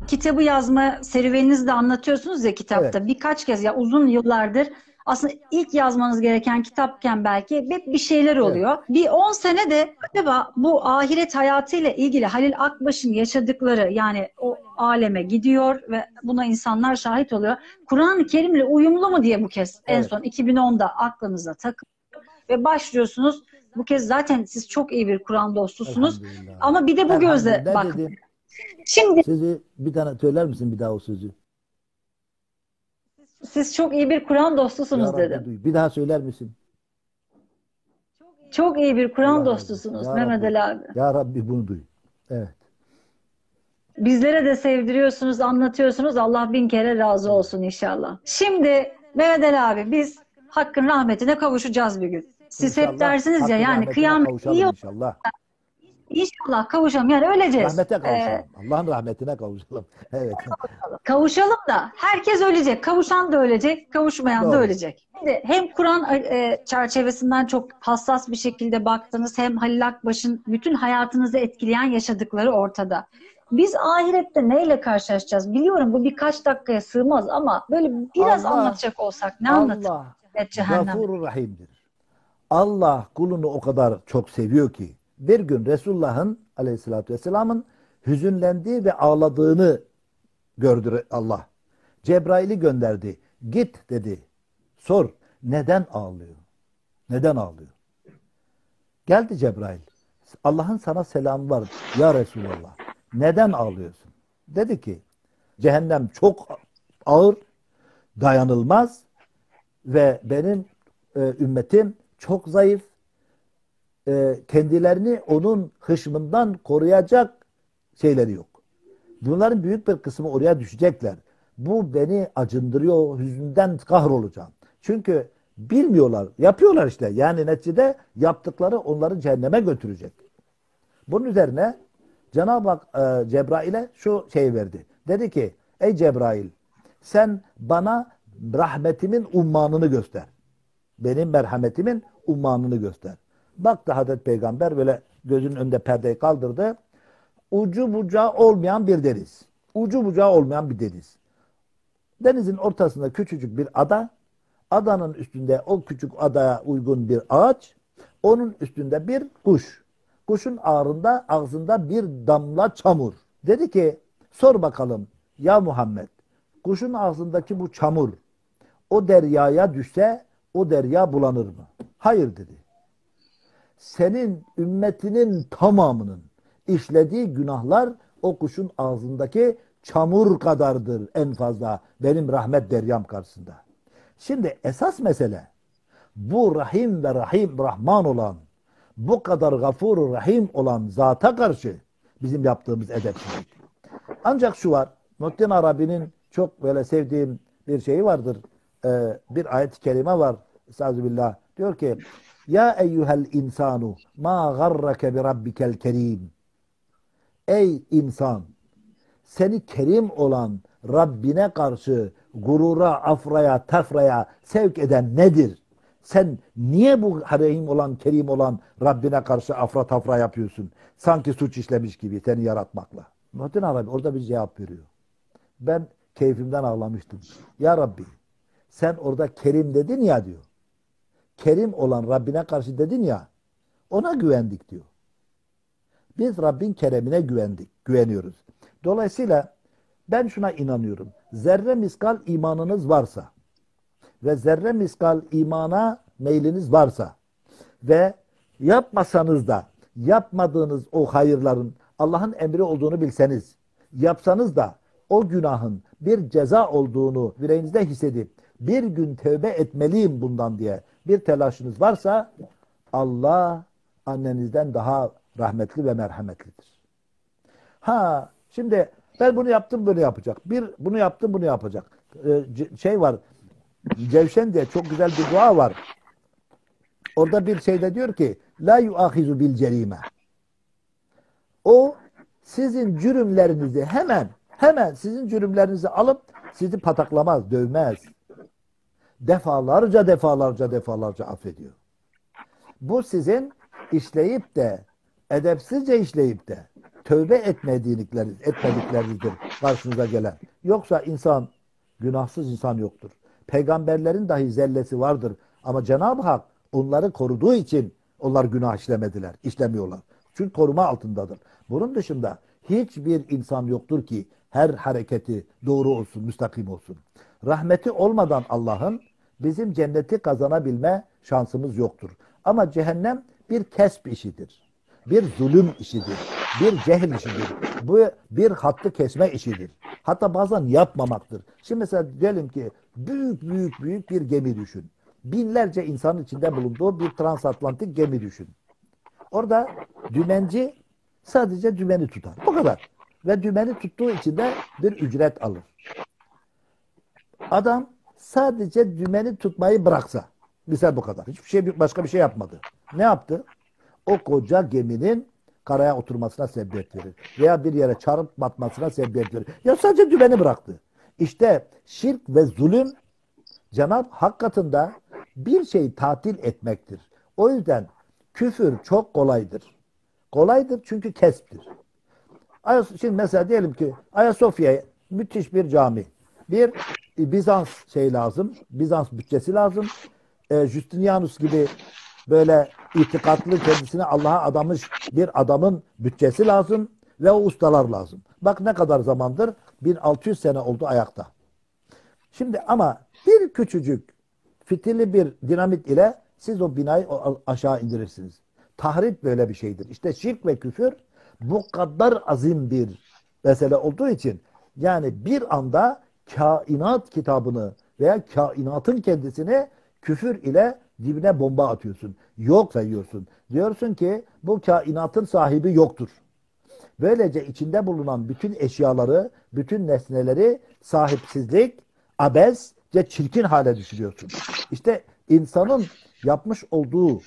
kitabı yazma serüveninizi de anlatıyorsunuz ya kitapta. Evet. Birkaç kez ya uzun yıllardır aslında ilk yazmanız gereken kitapken belki hep bir şeyler Evet. oluyor. Bir 10 sene de acaba bu ahiret hayatıyla ilgili Halil Akbaş'ın yaşadıkları yani o aleme gidiyor ve buna insanlar şahit oluyor. Kur'an-ı Kerim'le uyumlu mu diye bu kez en Evet. son 2010'da aklınıza takılıyor ve başlıyorsunuz. Bu kez zaten siz çok iyi bir Kur'an dostusunuz. Elhamdülillah. Ama bir de bu gözle Elhamdülillah. Ne bak. dedim? Şimdi Sizi bir tane söyler misin bir daha o sözü? siz çok iyi bir Kur'an Ya dostusunuz Rabbi dedim. duy. Bir daha söyler misin? Çok iyi bir Kur'an Allah razı olsun. dostusunuz Ya Mehmet Rabbi. Ali abi. Ya Rabbi bunu duy. Evet. Bizlere de sevdiriyorsunuz, anlatıyorsunuz. Allah bin kere razı Evet. olsun inşallah. Şimdi Mehmet Ali abi biz Hakk'ın rahmetine kavuşacağız bir gün. Siz hep İnşallah dersiniz ya Hakk'ın yani rahmetine kıyamet iyi kavuşalım inşallah. inşallah kavuşalım yani öleceğiz. Rahmete kavuşalım. Allah'ın rahmetine kavuşalım. Evet. Kavuşalım da herkes ölecek. Kavuşan da ölecek, kavuşmayan da Doğru. ölecek. Şimdi hem Kur'an çerçevesinden çok hassas bir şekilde baktınız hem Halil Akbaş'ın bütün hayatınızı etkileyen yaşadıkları ortada. Biz ahirette neyle karşılaşacağız? Biliyorum bu birkaç dakikaya sığmaz ama böyle biraz Allah anlatacak olsak ne anlatır? Allah Evet, cehennem. Gafurur Rahim'dir. Allah kulunu o kadar çok seviyor ki bir gün Resulullah'ın aleyhissalatü vesselamın hüzünlendiği ve ağladığını gördü Allah. Cebrail'i gönderdi. Git dedi. Sor. Neden ağlıyor? Neden ağlıyor? Geldi Cebrail. Allah'ın sana selamı var ya Resulallah. Neden ağlıyorsun? Dedi ki cehennem çok ağır, dayanılmaz ve benim ümmetim çok zayıf. Kendilerini onun hışmından koruyacak şeyleri yok. Bunların büyük bir kısmı oraya düşecekler. Bu beni acındırıyor, hüzünden kahrolacağım. Çünkü bilmiyorlar, yapıyorlar işte. Yani neticede yaptıkları onları cehenneme götürecek. Bunun üzerine Cenab-ı Hak Cebrail'e şu şey verdi. Dedi ki, ey Cebrail sen bana rahmetimin ummanını göster. Benim merhametimin ummanını göster. Baktı Hazreti Peygamber böyle gözünün önünde perdeyi kaldırdı. Ucu bucağı olmayan bir deniz. Ucu bucağı olmayan bir deniz. Denizin ortasında küçücük bir ada. Adanın üstünde o küçük adaya uygun bir ağaç. Onun üstünde bir kuş. Kuşun ağzında bir damla çamur. Dedi ki sor bakalım ya Muhammed. Kuşun ağzındaki bu çamur o deryaya düşse o derya bulanır mı? Hayır dedi. Senin ümmetinin tamamının işlediği günahlar o kuşun ağzındaki çamur kadardır en fazla benim rahmet deryam karşısında. Şimdi esas mesele bu Rahim ve Rahman olan bu kadar Gafur Rahim olan zata karşı bizim yaptığımız edepsizlik. Ancak şu var, Muhittin Arabi'nin çok böyle sevdiğim bir şeyi vardır. Bir ayet-i kerime var. Estağfirullah. Diyor ki ya eyyuhel insanu ma garrake bi rabbikel kerim. Ey insan seni kerim olan Rabbine karşı gurura, afraya, tafraya sevk eden nedir? Sen niye bu rahim olan, kerim olan Rabbine karşı afra tafra yapıyorsun? Sanki suç işlemiş gibi seni yaratmakla. Muhittin Arabi orada bir cevap veriyor. Ben keyfimden ağlamıştım. Ya Rabbi sen orada kerim dedin ya diyor. Kerim olan Rabbine karşı dedin ya ona güvendik diyor. Biz Rabbin keremine güveniyoruz. Dolayısıyla ben şuna inanıyorum. Zerre miskal imanınız varsa ve zerre miskal imana meyliniz varsa ve yapmasanız da yapmadığınız o hayırların Allah'ın emri olduğunu bilseniz, yapsanız da o günahın bir ceza olduğunu yüreğinizde hissedip bir gün tövbe etmeliyim bundan diye bir telaşınız varsa Allah annenizden daha rahmetli ve merhametlidir. Ha, şimdi ben bunu yaptım bunu yapacak. Bir bunu yaptım bunu yapacak. Şey var. Cevşen diye çok güzel bir dua var. Orada bir şeyde diyor ki la yuahizu bil cerime. O sizin cürümlerinizi hemen sizin cürümlerinizi alıp sizi pataklamaz, dövmez. Defalarca affediyor. Bu sizin işleyip de edepsizce işleyip de tövbe etmediklerinizdir karşınıza gelen. Yoksa insan, günahsız insan yoktur. Peygamberlerin dahi zellesi vardır. Ama Cenab-ı Hak onları koruduğu için onlar günah işlemediler, işlemiyorlar. Çünkü koruma altındadır. Bunun dışında hiçbir insan yoktur ki her hareketi doğru olsun, müstakim olsun. Rahmeti olmadan Allah'ın bizim cenneti kazanabilme şansımız yoktur. Ama cehennem bir kesp işidir. Bir zulüm işidir. Bir cehil işidir. Bu bir hattı kesme işidir. Hatta bazen yapmamaktır. Şimdi mesela diyelim ki büyük bir gemi düşün. Binlerce insanın içinde bulunduğu bir transatlantik gemi düşün. Orada dümenci sadece dümeni tutar. Bu kadar. Ve dümeni tuttuğu için de bir ücret alır. Adam sadece dümeni tutmayı bıraksa, misal bu kadar. Hiçbir şey, başka bir şey yapmadı. Ne yaptı? O koca geminin karaya oturmasına sebebiyet verir. Veya bir yere çarpıp batmasına sebebiyet verir. Ya sadece dümeni bıraktı. İşte şirk ve zulüm Cenab-ı Hak katında bir şeyi tatil etmektir. O yüzden küfür çok kolaydır. Kolaydır çünkü kesbtir. Şimdi mesela diyelim ki Ayasofya'ya müthiş bir cami. Bir Bizans lazım. Bizans bütçesi lazım. Justinianus gibi böyle itikatlı, kendisine Allah'a adamış bir adamın bütçesi lazım ve o ustalar lazım. Bak ne kadar zamandır? 1600 sene oldu ayakta. Şimdi ama bir küçücük fitili bir dinamit ile siz o binayı aşağı indirirsiniz. Tahrip böyle bir şeydir. İşte şirk ve küfür bu kadar azim bir mesele olduğu için yani bir anda kainat kitabını veya kainatın kendisini küfür ile dibine bomba atıyorsun. Yok sayıyorsun. Diyorsun ki bu kainatın sahibi yoktur. Böylece içinde bulunan bütün eşyaları, bütün nesneleri sahipsizlik, abes ve çirkin hale düşürüyorsun. İşte insanın yapmış olduğu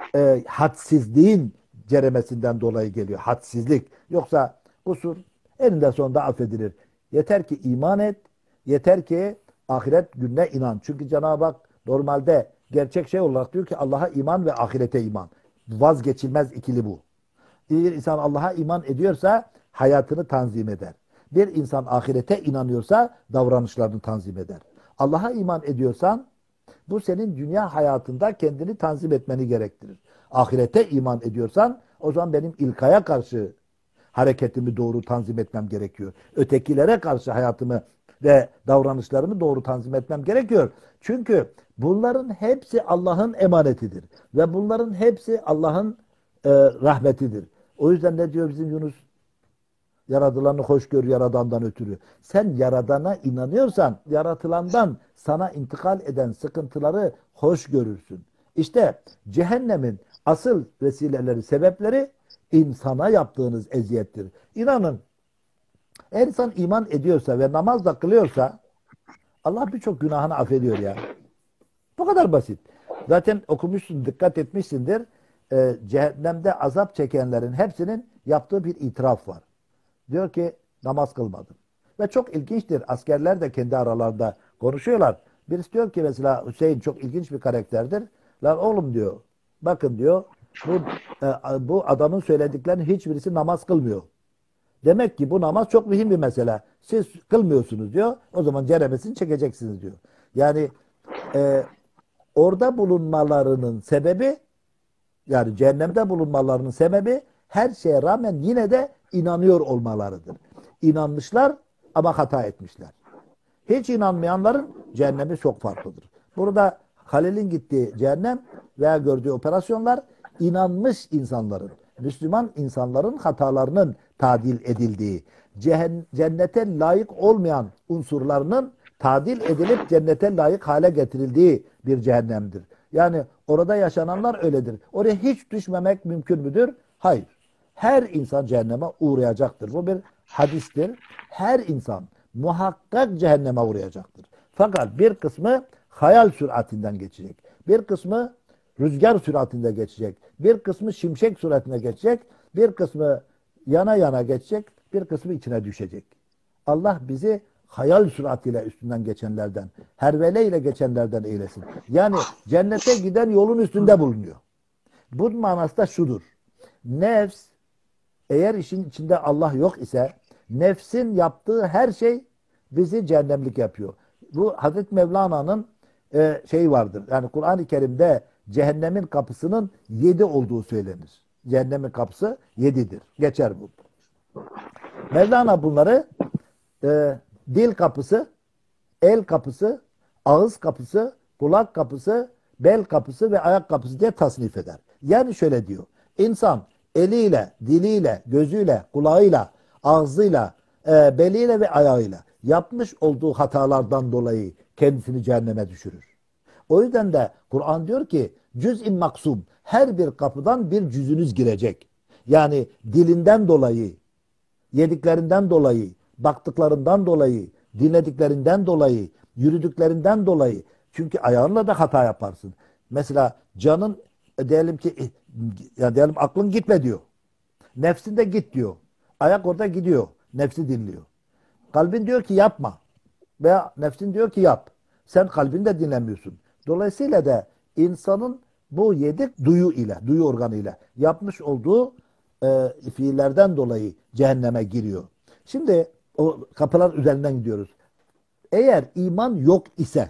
hadsizliğin ceremesinden dolayı geliyor. Hadsizlik. Yoksa kusur eninde sonunda affedilir. Yeter ki iman et, yeter ki ahiret gününe inan. Çünkü Cenab-ı Hak normalde gerçek şey olarak diyor ki Allah'a iman ve ahirete iman. Vazgeçilmez ikili bu. Bir insan Allah'a iman ediyorsa hayatını tanzim eder. Bir insan ahirete inanıyorsa davranışlarını tanzim eder. Allah'a iman ediyorsan bu senin dünya hayatında kendini tanzim etmeni gerektirir. Ahirete iman ediyorsan o zaman benim ilkaya karşı hareketimi doğru tanzim etmem gerekiyor. Ötekilere karşı hayatımı ve davranışlarımı doğru tanzim etmem gerekiyor. Çünkü bunların hepsi Allah'ın emanetidir. Ve bunların hepsi Allah'ın rahmetidir. O yüzden ne diyor bizim Yunus? Yaratılanı hoş gör yaradandan ötürü. Sen yaradana inanıyorsan yaratılandan sana intikal eden sıkıntıları hoş görürsün. İşte cehennemin asıl vesileleri, sebepleri insana yaptığınız eziyettir. İnanın eğer insan iman ediyorsa ve namaz da kılıyorsa Allah birçok günahını affediyor ya. Bu kadar basit. Zaten okumuşsun, dikkat etmişsindir. Cehennemde azap çekenlerin hepsinin yaptığı bir itiraf var. Diyor ki namaz kılmadım. Ve çok ilginçtir. Askerler de kendi aralarında konuşuyorlar. Birisi diyor ki mesela Hüseyin çok ilginç bir karakterdir. Lan oğlum diyor. Bakın diyor bu adamın söylediklerinin hiçbirisi namaz kılmıyor. Demek ki bu namaz çok mühim bir mesele. Siz kılmıyorsunuz diyor. O zaman ceremesini çekeceksiniz diyor. Yani orada bulunmalarının sebebi yani cehennemde bulunmalarının sebebi her şeye rağmen yine de inanıyor olmalarıdır. İnanmışlar ama hata etmişler. Hiç inanmayanların cehennemi çok farklıdır. Burada Halil'in gittiği cehennem veya gördüğü operasyonlar inanmış insanların, Müslüman insanların hatalarının tadil edildiği, cennete layık olmayan unsurlarının tadil edilip cennete layık hale getirildiği bir cehennemdir. Yani orada yaşananlar öyledir. Oraya hiç düşmemek mümkün müdür? Hayır. Her insan cehenneme uğrayacaktır. Bu bir hadistir. Her insan muhakkak cehenneme uğrayacaktır. Fakat bir kısmı hayal süratinden geçecek. Bir kısmı rüzgar süratinde geçecek. Bir kısmı şimşek süratinde geçecek. Bir kısmı yana yana geçecek. Bir kısmı içine düşecek. Allah bizi hayal süratiyle üstünden geçenlerden, herveleyle geçenlerden eylesin. Yani cennete giden yolun üstünde bulunuyor. Bunun manası da şudur. Nefs Eğer işin içinde Allah yok ise nefsin yaptığı her şey bizi cehennemlik yapıyor. Bu Hazreti Mevlana'nın şeyi vardır. Yani Kur'an-ı Kerim'de cehennemin kapısının 7 olduğu söylenir. Cehennemin kapısı 7'dir. Geçer bu. Mevlana bunları dil kapısı, el kapısı, ağız kapısı, kulak kapısı, bel kapısı ve ayak kapısı diye tasnif eder. Yani şöyle diyor. İnsan eliyle, diliyle, gözüyle, kulağıyla, ağzıyla, beliyle ve ayağıyla yapmış olduğu hatalardan dolayı kendisini cehenneme düşürür. O yüzden de Kur'an diyor ki cüz-i maksum, her bir kapıdan bir cüzünüz girecek. Yani dilinden dolayı, yediklerinden dolayı, baktıklarından dolayı, dinlediklerinden dolayı, yürüdüklerinden dolayı. Çünkü ayağınla da hata yaparsın. Mesela canın diyelim ki ya diyelim aklın gitme diyor. Nefsin de git diyor. Ayak orada gidiyor. Nefsi dinliyor. Kalbin diyor ki yapma. Veya nefsin diyor ki yap. Sen kalbini de dinlemiyorsun. Dolayısıyla da insanın bu 7 duyu ile, duyu organı ile yapmış olduğu fiillerden dolayı cehenneme giriyor. Şimdi o kapılar üzerinden gidiyoruz. Eğer iman yok ise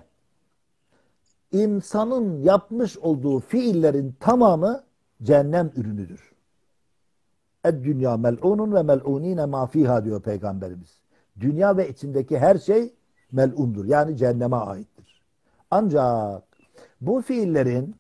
insanın yapmış olduğu fiillerin tamamı cehennem ürünüdür. Dünya mel'unun ve mel'unine ma fiha diyor Peygamberimiz. Dünya ve içindeki her şey mel'undur. Yani cehenneme aittir. Ancak bu fiillerin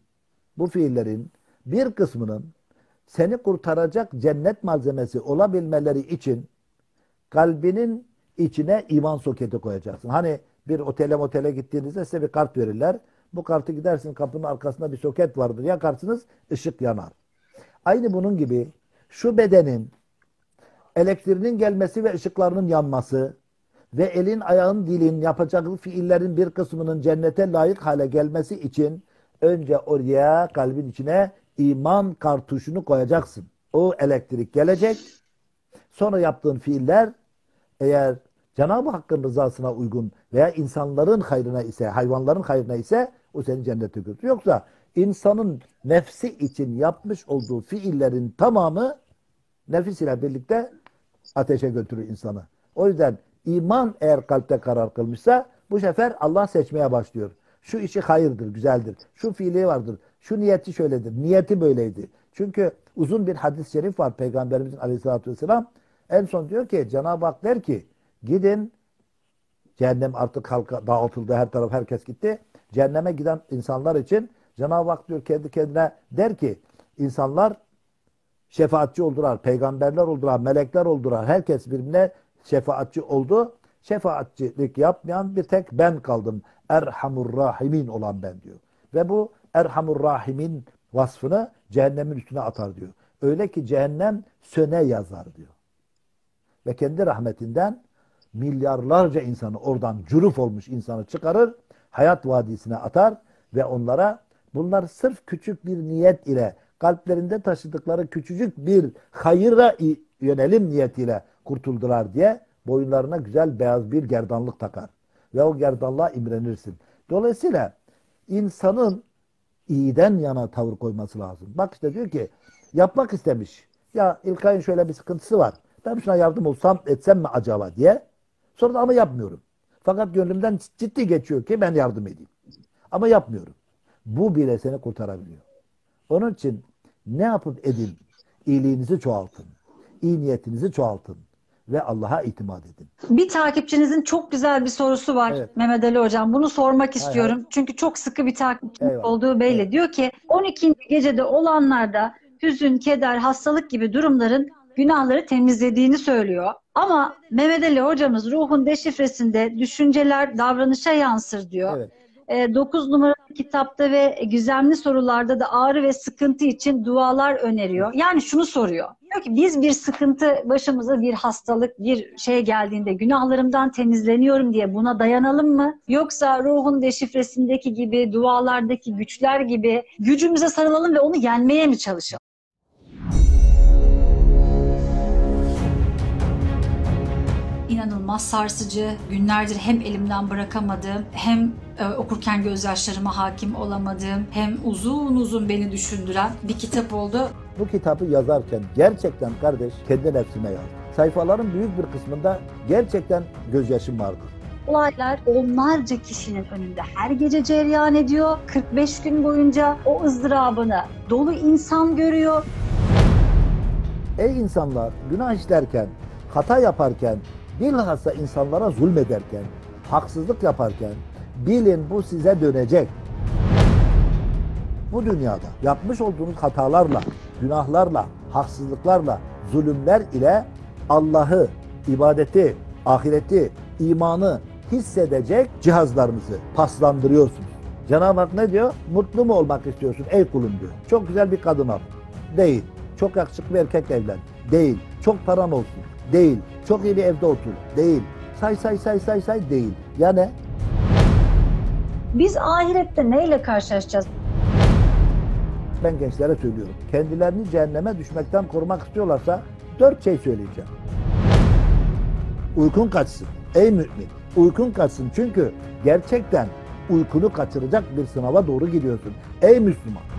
bir kısmının seni kurtaracak cennet malzemesi olabilmeleri için kalbinin içine iman soketi koyacaksın. Hani bir otele gittiğinizde size bir kart verirler. Bu kartı gidersin, kapının arkasında bir soket vardır. Yakarsınız, ışık yanar. Aynı bunun gibi şu bedenin elektriğinin gelmesi ve ışıklarının yanması ve elin, ayağın, dilin yapacağı fiillerin bir kısmının cennete layık hale gelmesi için önce oraya, kalbin içine iman kartuşunu koyacaksın. O elektrik gelecek. Sonra yaptığın fiiller eğer Cenab-ı Hakk'ın rızasına uygun veya insanların hayrına ise, hayvanların hayrına ise o seni cennete götürür. Yoksa insanın nefsi için yapmış olduğu fiillerin tamamı nefis ile birlikte ateşe götürür insanı. O yüzden iman eğer kalpte karar kılmışsa bu sefer Allah seçmeye başlıyor. Şu işi hayırdır, güzeldir. Şu fiili vardır. Şu niyeti şöyledir. Niyeti böyleydi. Çünkü uzun bir hadis-i şerif var Peygamberimizin aleyhissalatü vesselam. En son diyor ki Cenab-ı Hak der ki gidin, cehennem artık halka dağıtıldı, her taraf herkes gitti. Cehenneme giden insanlar için Cenab-ı Hak diyor kendi kendine der ki insanlar şefaatçi oldular, peygamberler oldular, melekler oldular. Herkes birbirine şefaatçi oldu. Şefaatçilik yapmayan bir tek ben kaldım. Erhamur Rahimin olan ben diyor. Ve bu Erhamur Rahimin vasfını cehennemin üstüne atar diyor. Öyle ki cehennem söne yazar diyor. Ve kendi rahmetinden milyarlarca insanı oradan cüruf olmuş insanı çıkarır, hayat vadisine atar ve onlara bunlar sırf küçük bir niyet ile kalplerinde taşıdıkları küçücük bir hayıra yönelim niyetiyle kurtuldular diye boyunlarına güzel beyaz bir gerdanlık takar. Ve o gerdanlığa imrenirsin. Dolayısıyla insanın iyiden yana tavır koyması lazım. Bak işte diyor ki yapmak istemiş. Ya İlkay'ın şöyle bir sıkıntısı var. Ben şuna yardım olsam etsem mi acaba diye. Sonra da ama yapmıyorum. Fakat gönlümden ciddi geçiyor ki ben yardım edeyim. Ama yapmıyorum. Bu bile seni kurtarabiliyor. Onun için ne yapıp edin? İyiliğinizi çoğaltın. İyi niyetinizi çoğaltın. Ve Allah'a itimat edin. Bir takipçinizin çok güzel bir sorusu var, Evet. Mehmet Ali Hocam. Bunu sormak Hay istiyorum. hay. Çünkü çok sıkı bir takipçiniz Eyvallah. olduğu belli. Evet. Diyor ki 12. gecede olanlarda hüzün, keder, hastalık gibi durumların günahları temizlediğini söylüyor. Ama Mehmet Ali Hocamız ruhun deşifresinde düşünceler davranışa yansır diyor. Evet. 9 numaralı kitapta ve gizemli sorularda da ağrı ve sıkıntı için dualar öneriyor. Yani şunu soruyor. Diyor ki biz bir sıkıntı, başımıza bir hastalık, bir şey geldiğinde günahlarımdan temizleniyorum diye buna dayanalım mı? Yoksa ruhun deşifresindeki gibi, dualardaki güçler gibi gücümüze sarılalım ve onu yenmeye mi çalışalım? İnanılmaz sarsıcı, günlerdir hem elimden bırakamadığım, hem okurken gözyaşlarıma hakim olamadığım, hem uzun uzun beni düşündüren bir kitap oldu. Bu kitabı yazarken gerçekten kardeş kendi nefsime yazdım. Sayfaların büyük bir kısmında gerçekten gözyaşım vardı. Olaylar onlarca kişinin önünde her gece cereyan ediyor. 45 gün boyunca o ızdırabını dolu insan görüyor. Ey insanlar, günah işlerken, hata yaparken, bilhassa insanlara zulmederken, haksızlık yaparken bilin bu size dönecek. Bu dünyada yapmış olduğunuz hatalarla, günahlarla, haksızlıklarla, zulümler ile Allah'ı, ibadeti, ahireti, imanı hissedecek cihazlarınızı paslandırıyorsunuz. Cenab-ı Hak ne diyor? Mutlu mu olmak istiyorsun ey kulum diyor. Çok güzel bir kadın al. Değil. Çok yakışıklı bir erkek evlen. Değil. Çok paran olsun. Değil. Çok iyi bir evde otur. Değil. Say değil. Ya ne? Biz ahirette neyle karşılaşacağız? Ben gençlere söylüyorum. Kendilerini cehenneme düşmekten korumak istiyorlarsa 4 şey söyleyeceğim. Uykun kaçsın. Ey mümin, uykun kaçsın. Çünkü gerçekten uykunu kaçıracak bir sınava doğru gidiyorsun. Ey Müslüman,